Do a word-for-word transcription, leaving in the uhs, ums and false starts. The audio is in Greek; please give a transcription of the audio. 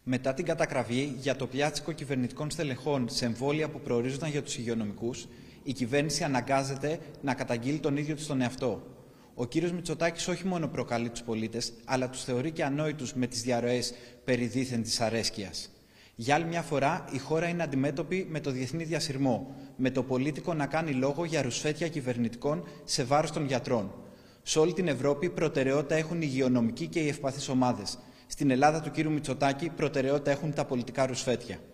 Μετά την κατακραυγή για το πιάτσικο κυβερνητικών στελεχών σε εμβόλια που προορίζονταν για τους υγειονομικούς, η κυβέρνηση αναγκάζεται να καταγγείλει τον ίδιο της τον εαυτό. Ο κύριος Μητσοτάκης όχι μόνο προκαλεί τους πολίτες, αλλά τους θεωρεί και ανόητους με τις διαρροές περί δίθεν της αρέσκειας. Για άλλη μια φορά, η χώρα είναι αντιμέτωπη με το διεθνή διασυρμό, με το πολίτικο να κάνει λόγο για ρουσφέτια κυβερνητικών σε βάρος των γιατρών. Σε όλη την Ευρώπη, προτεραιότητα έχουν οι υγειονομικοί και οι ευπαθείς ομάδες. Στην Ελλάδα του κύριου Μητσοτάκη, προτεραιότητα έχουν τα πολιτικά ρουσφέτια.